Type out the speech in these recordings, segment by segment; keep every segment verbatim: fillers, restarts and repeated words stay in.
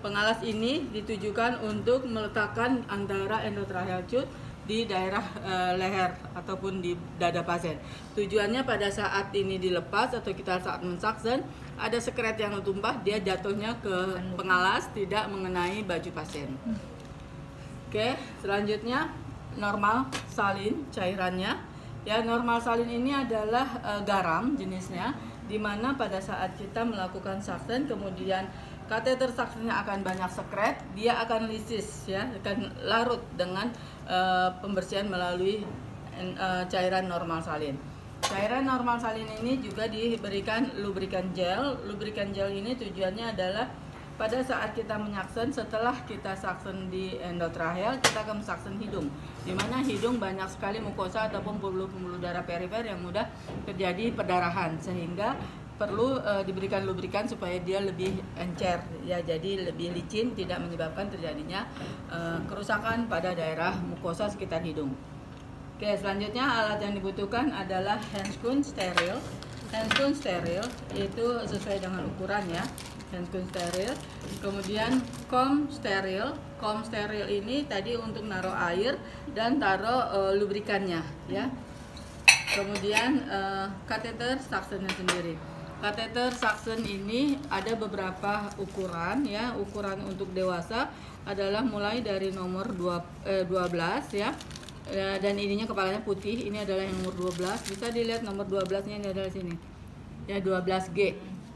Pengalas ini ditujukan untuk meletakkan antara endotracheal tube di daerah e, leher ataupun di dada pasien. Tujuannya pada saat ini dilepas atau kita saat mensaksen, ada sekret yang tumpah, dia jatuhnya ke pengalas, tidak mengenai baju pasien. Oke, selanjutnya normal salin cairannya. Ya, normal salin ini adalah e, garam jenisnya, di mana pada saat kita melakukan saksen kemudian kateter saksennya akan banyak sekret, dia akan lisis ya, akan larut dengan uh, pembersihan melalui uh, cairan normal salin. Cairan normal salin ini juga diberikan lubrikan gel. Lubrikan gel ini tujuannya adalah pada saat kita menyaksen, setelah kita saksen di endotracheal, kita akan saksen hidung, di mana hidung banyak sekali mukosa ataupun pembuluh-pembuluh darah perifer yang mudah terjadi perdarahan, sehingga perlu e, diberikan lubrikan supaya dia lebih encer ya, jadi lebih licin, tidak menyebabkan terjadinya e, kerusakan pada daerah mukosa sekitar hidung. Oke, selanjutnya alat yang dibutuhkan adalah handscoon steril. Handscoon steril itu sesuai dengan ukurannya, handscoon steril. Kemudian comb steril. Comb steril ini tadi untuk naruh air dan taruh e, lubrikannya ya. Kemudian e, kateter saksennya sendiri. Kateter saksen ini ada beberapa ukuran ya. Ukuran untuk dewasa adalah mulai dari nomor dua, eh, dua belas ya. E, dan ininya kepalanya putih. Ini adalah yang nomor dua belas. Bisa dilihat nomor dua belas-nya ini adalah sini. Ya, dua belas G.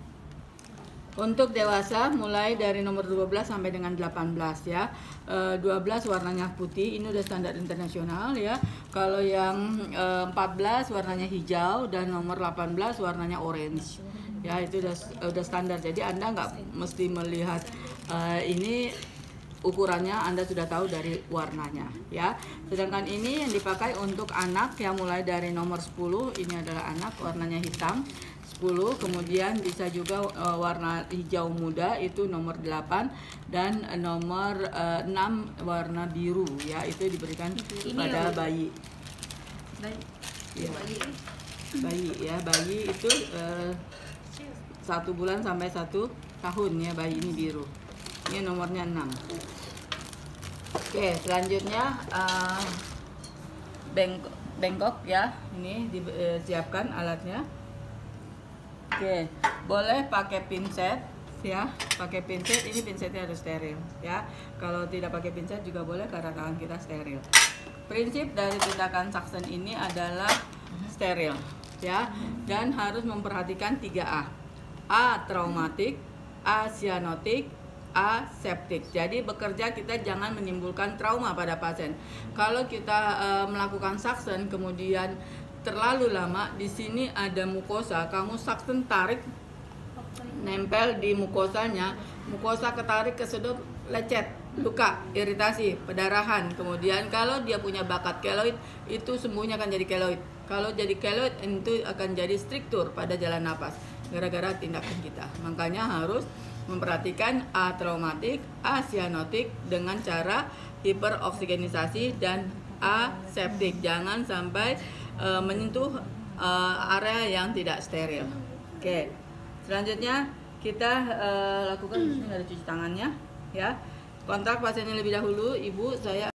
Untuk dewasa mulai dari nomor dua belas sampai dengan delapan belas ya. E, dua belas warnanya putih, ini udah standar internasional ya. Kalau yang e, empat belas warnanya hijau dan nomor delapan belas warnanya orange. Ya, itu udah udah standar. Jadi Anda nggak mesti melihat e, ini ukurannya, Anda sudah tahu dari warnanya ya. Sedangkan ini yang dipakai untuk anak yang mulai dari nomor sepuluh, ini adalah anak, warnanya hitam. sepuluh, kemudian bisa juga uh, warna hijau muda, itu nomor delapan, dan uh, nomor uh, enam warna biru ya, itu diberikan ini pada ya, bayi. Bayi. Ya. Bayi. Bayi ya, bayi itu uh, satu bulan sampai satu tahun ya, bayi ini biru. Ini nomornya enam. Oke, selanjutnya uh, bengkok, bengkok ya, ini disiapkan alatnya. Oke, boleh pakai pinset ya, pakai pinset. Ini pinsetnya harus steril ya. Kalau tidak pakai pinset juga boleh karena tangan kita steril. Prinsip dari tindakan saksen ini adalah steril ya, dan harus memperhatikan tiga A. A traumatik, A cyanotik, A septik. Jadi bekerja kita jangan menimbulkan trauma pada pasien. Kalau kita e, melakukan saksen kemudian terlalu lama, di sini ada mukosa, kamu saksen tarik, nempel di mukosanya, mukosa ketarik, kesedot, lecet, luka, iritasi, pendarahan. Kemudian kalau dia punya bakat keloid, itu sembuhnya akan jadi keloid. Kalau jadi keloid, itu akan jadi struktur pada jalan napas gara-gara tindakan kita. Makanya harus memperhatikan A traumatik, A cyanotik dengan cara hiperoksigenisasi, dan A septik. Jangan sampai Uh, menyentuh uh, area yang tidak steril. Oke, selanjutnya kita uh, lakukan, ini ada cuci tangannya ya. Kontak pasiennya lebih dahulu, ibu, saya